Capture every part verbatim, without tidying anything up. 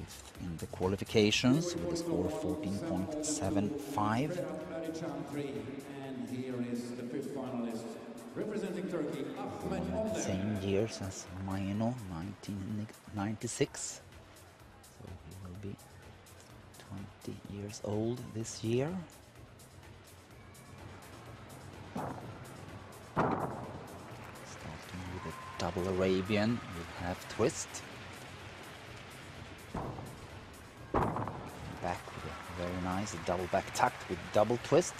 Fifth in the qualifications with a score of fourteen point seven five. And here is the fifth finalist, representing Turkey, Ahmet Onder. Same years as Maino, nineteen ninety-six. So he will be twenty years old this year. Starting with a double Arabian with half twist. Back with a very nice double back tuck with double twist.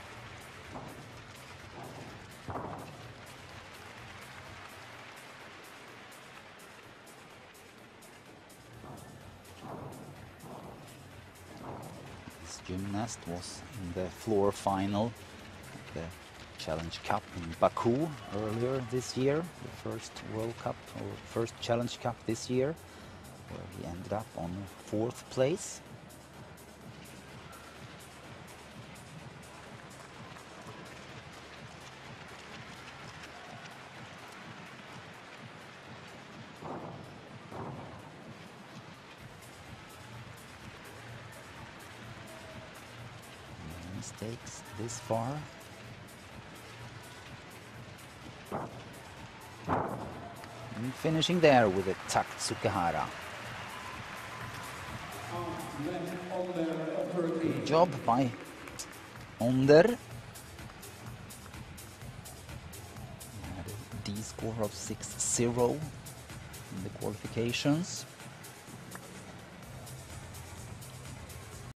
This gymnast was in the floor final of the Challenge Cup in Baku earlier this year, the first World Cup or first Challenge Cup this year, where he ended up on fourth place. No mistakes this far. And finishing there with a tucked Tsukahara. Good job by Onder. He had a D score of six zero in the qualifications.